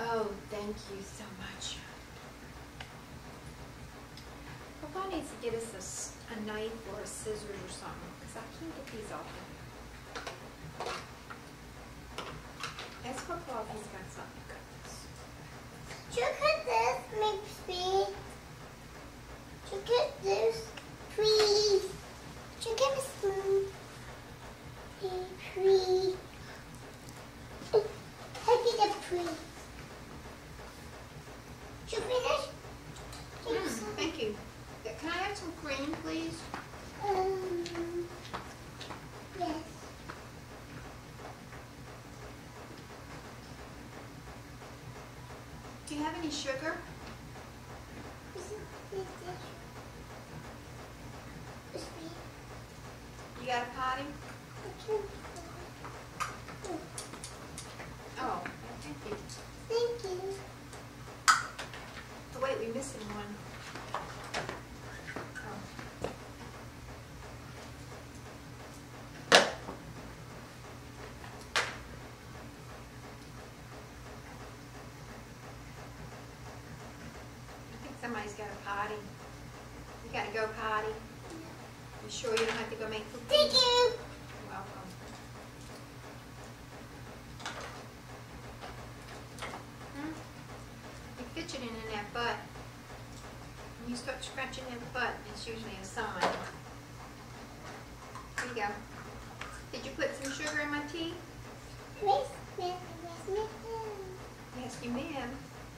Oh, thank you so much. Papa needs to get us a knife or a scissors or something, because I can't get these off. Ask Papa if he's got something to cut this. Look at this, maybe. Look at this, please. Look at the spoon. Please. Look at the tree. Did you finish? Thank you. Can I have some cream, please? Yes. Do you have any sugar? You got a potty? Oh, thank you. Thank you. Oh wait, we're missing one. Oh. I think somebody's got a potty. You gotta go potty. You sure you don't have to go make food? Thank you. You're welcome. You're fidgeting in that butt. When you start scratching that butt, it's usually a sign. Here you go. Did you put some sugar in my tea? Yes, ma'am. Yes, you ma'am.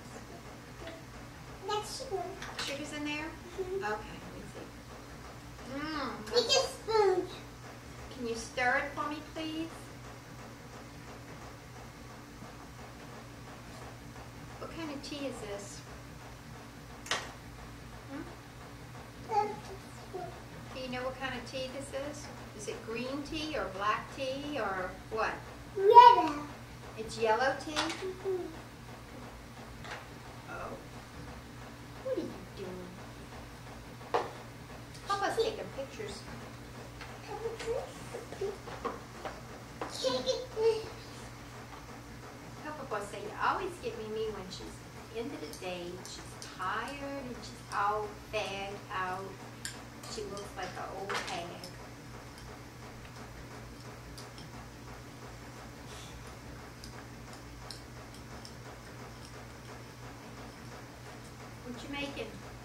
That's sugar. Sugar's in there? Mm-hmm. Okay, let me see. Take a spoon. Can you stir it for me, please? What kind of tea is this? Do you know what kind of tea this is? Is it green tea or black tea or what? Yellow. It's yellow tea? Oh. What are you doing? Papa's taking pictures. Papa say, you always get me when she's at the end of the day, she's tired and she's all fagged out. She looks like an old hag. What you making?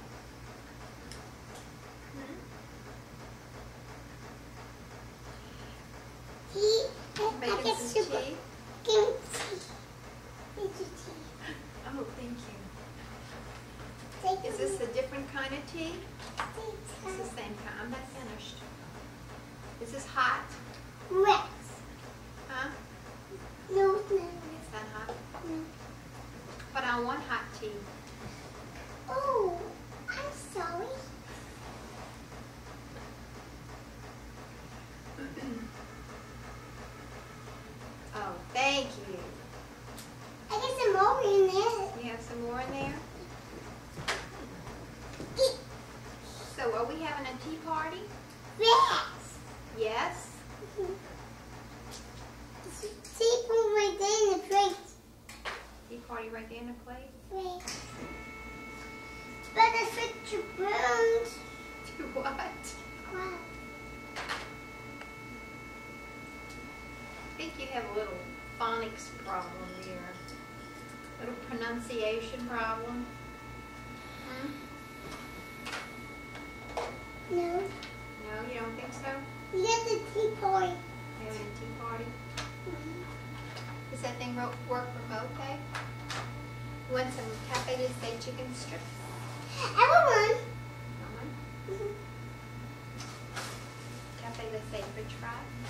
Tea. Making some tea? Give me tea. Give me tea. Oh, thank you. Take Is this a different kind of tea? tea. It's the same kind. I'm not finished. Is this hot? Yes. Huh? No, no. It's not hot. No. But I want hot tea. Oh, I'm sorry. Oh, thank you. I got some more in there. You have some more in there? So are we having a tea party? Yes. Yes? Teaspoon right there in the plate. Tea party right there in the plate? Right. But I fit your bones. Do what? Wow. I think you have a little phonics problem there. A little pronunciation problem. Hmm? No. No, you don't think so? We got the tea party. Having a tea party? Does that thing work remote, okay? You want some cafe de say chicken strips? I want one. Want one? Cafe de say french fries?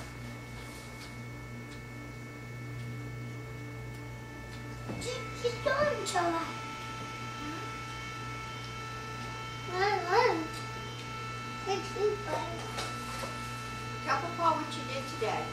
She's going to try. I want. The tea party. Tell Papa what you did today.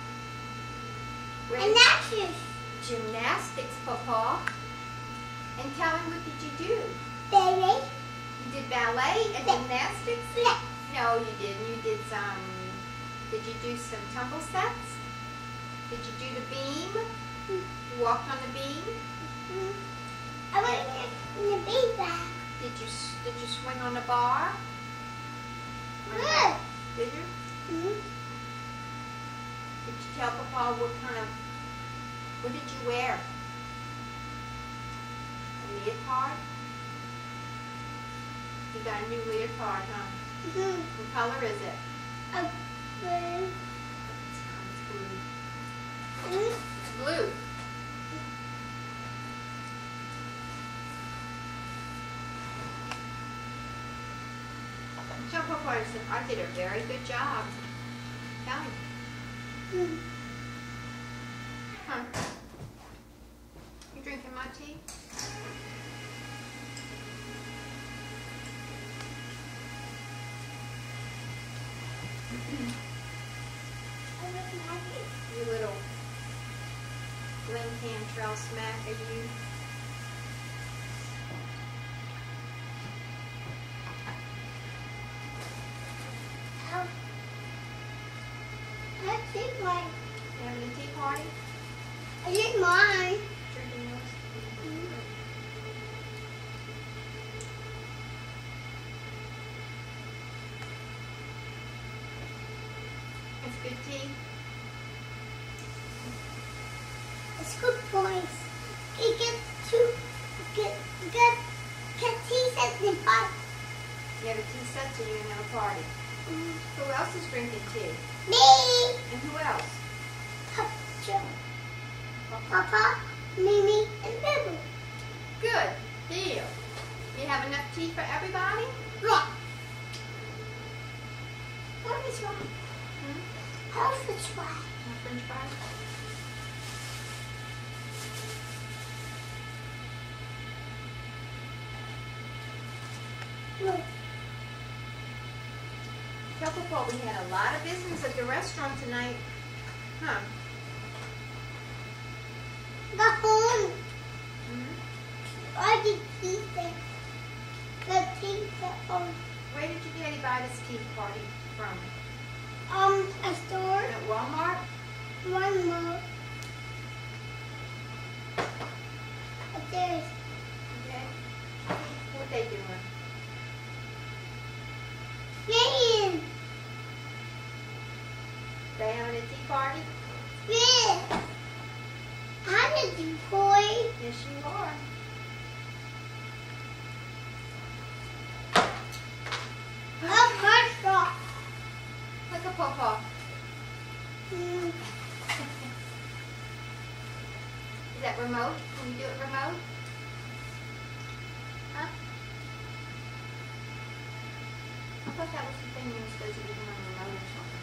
And that's just Gymnastics, Papa. And tell him what did you do? baby. You did ballet and gymnastics? Yeah. No, you didn't. You did some. Did you do some tumble sets? Did you do the beam? You walked on the beam? I went in the big bag. Did you swing on the bar? Good. Did you? Mm-hmm. Did you tell Papa what did you wear? A leotard? You got a new leotard, huh? Mm-hmm. What color is it? Blue. It's blue. Mm-hmm. It's blue. Tell Papa I did a very good job. Tell him. Mm-hmm. Huh. You drinking my tea? You little Glen Cantrell smack, are you? That's it, mine. You having a tea party? I did mine. Drinking yours? It's good tea. It's good boys. You get tea sets in pot. You have a tea set, so you're going to have a party. Who else is drinking tea? Me. And who else? Papa, Mimi, and Baby. Good deal. You have enough tea for everybody? Yeah. What is wrong? Hmm? How's the try? No French fries? Look. Tell Papa we had a lot of business at the restaurant tonight. Huh? Got home. Mm-hmm. I did tea set. The tea set on Where did your daddy buy this tea party from? a store. At Walmart? One more. Upstairs. Okay. What they doing? Playing. They having a tea party? Yeah. I'm a boy. Yes, you are. A restaurant. Look at Papa. Mm. Is that remote? Can you do it remote? Huh? I thought that was the thing you were supposed to be doing on remote or something.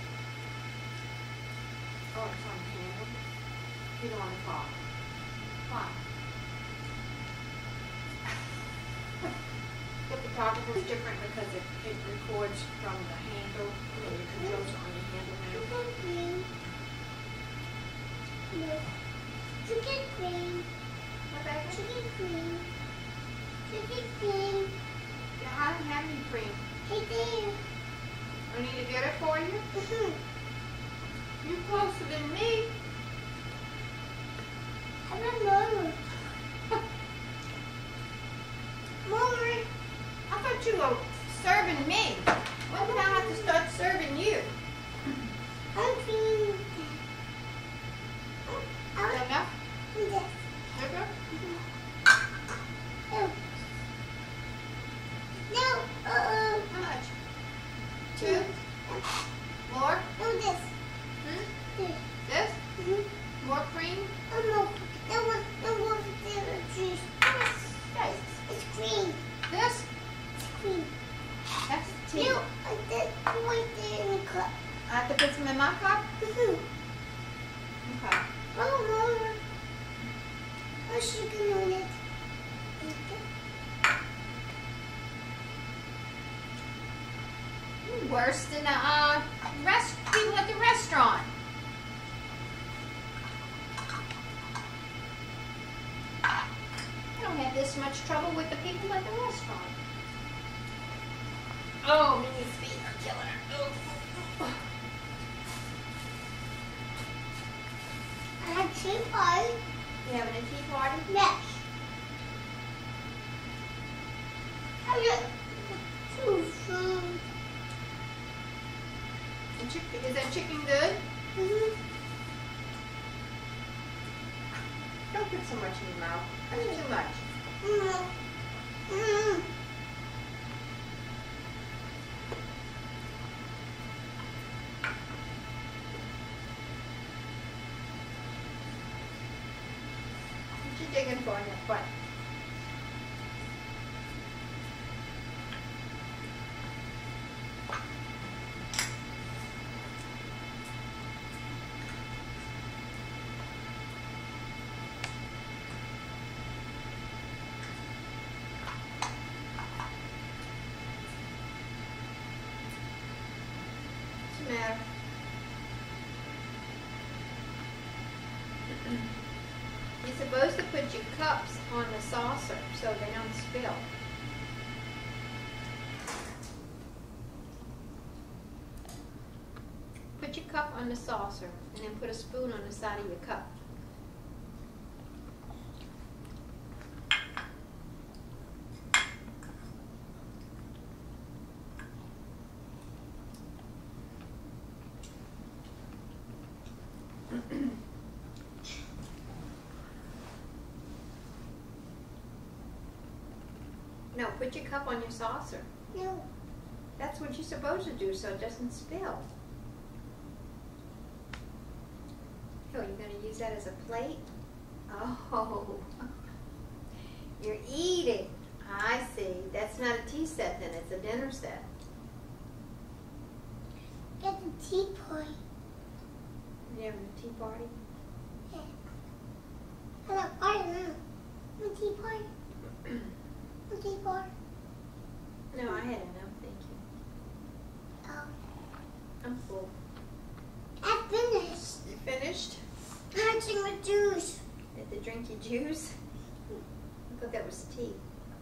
Oh, it's on camera. You don't want to talk. Why? The photographer is different because it records from the handle. You know, your controls are on your handle now. Green. No. Chicken green. What baby? Chicken green. Chicken green. Yeah, I don't have any cream. Hey there. I need to get it for you. Mm-hmm. You're closer than me. I don't know. Mama. I thought you were serving me. When did I have to start serving you? I'm cleaning. Is that enough? This. Sugar? Oh. No. How much? 2? More? No, this. Hmm? This. This? Mm-hmm. More cream? Oh, no. No one. No one. Juice. Yes. It's green. This? It's green. That's tea. No, that right there in the cup. I have to put some in my cup? Mm-hmm. Okay. Oh, Mama. Oh, sugar on it. You're worse than the people at the restaurant. I don't have this much trouble with the people at the restaurant. Oh, Minnie's feet are killing her. Oh. I had 2 pies. having a tea party? Yes. I got two food. Is that chicken good? Mm-hmm. Don't put so much in your mouth. That's too much. Mm-hmm. Mm-hmm. What you digging for in your butt? What's the matter? You're supposed to put your cups on the saucer so they don't spill. Put your cup on the saucer and then put a spoon on the side of your cup. No, put your cup on your saucer. No. That's what you're supposed to do so it doesn't spill. Oh, you're going to use that as a plate? Oh, you're eating. I see. That's not a tea set then, it's a dinner set. Get the tea party. You having a tea party? Yeah. I don't know. The tea party. The tea party. No, I had enough, thank you. Oh. I'm full. I finished. You finished? I drink my juice. Did they drink your juice? I thought that was tea.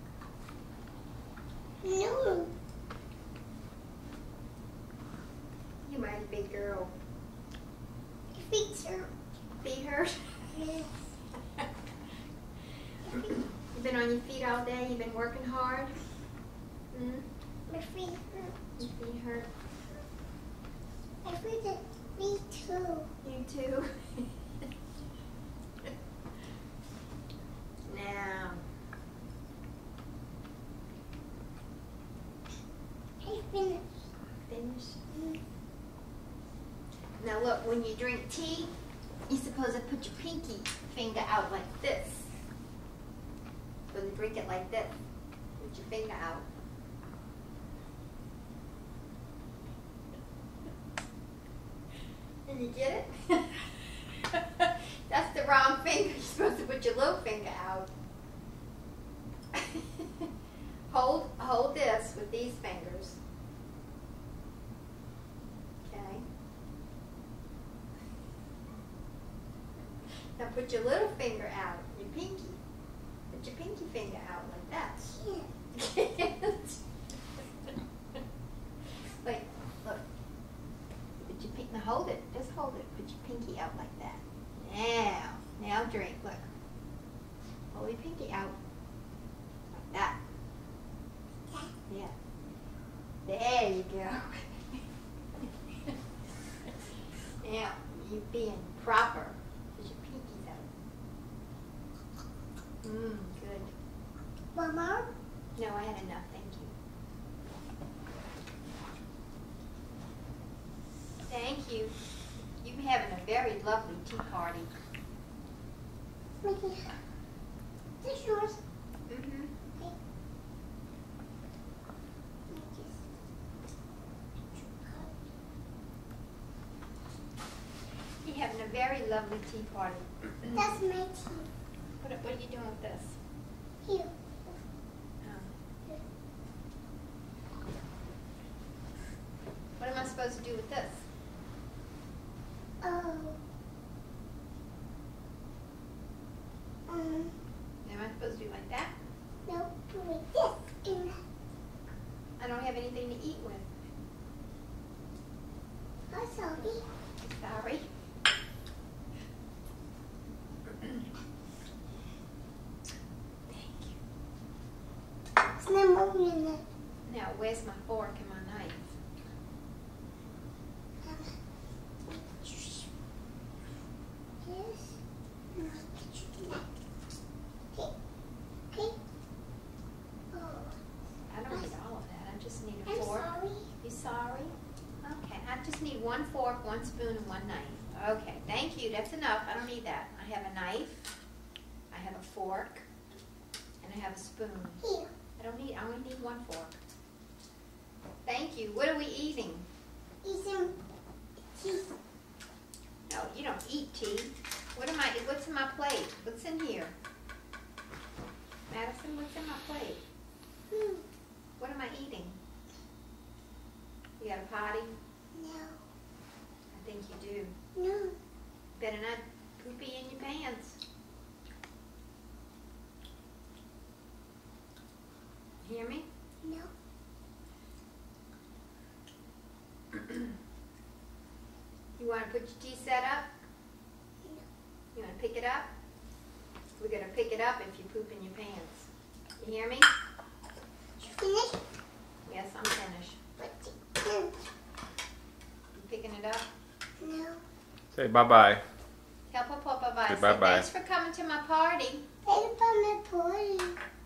No. You mighty big girl. Your feet hurt. Feet hurt? Yes. You've been on your feet all day? You've been working hard? Hmm? My feet hurt. Your feet hurt? My feet hurt. Me too. You too? Now, I finished. finish. Now look, when you drink tea, you're supposed to put your pinky finger out like this. So you drink it like this. Put your finger out. Did you get it? That's the wrong finger. You're supposed to put your little finger out. Hold this with these fingers. Okay. Now put your little finger out, your pinky. Put your pinky finger out like that. Wait, look. Put your now hold it. Just hold it. Put your pinky out like that. Now drink. Look. Hold your pinky out like that. Yeah. There you go. Now you being proper. Put your pinkies out. Good. Mama? No, I had enough. Thank you. Thank you. You're having a very lovely tea party. Mickey. This yours. Mm-hmm. You're having a very lovely tea party. That's my tea. What are you doing with this? Here. What am I supposed to do with this? Oh. Am I supposed to do like that? No, with this in I don't have anything to eat with. I'm sorry. Sorry. where's my fork and my knife? I don't need all of that. I just need a fork. I'm sorry. You sorry? Okay, I just need one fork, one spoon, and one knife. Okay, thank you. That's enough. I don't need that. I have a knife. I have a fork. And I have a spoon. Here. I only need one fork. Thank you. What are we eating? Eating tea. No, you don't eat tea. What's in my plate? What's in here? Madison, what's in my plate? What am I eating? You got a potty? No. I think you do. No. Better not poopy in your pants. Hear me? No. You want to put your tea set up? No. You want to pick it up? We're going to pick it up if you poop in your pants. You hear me? You finished? Yes, I'm finished. You picking it up? No. Say bye-bye. Tell Papa bye-bye. Say Say bye-bye. thanks for coming to my party. Hey, my party.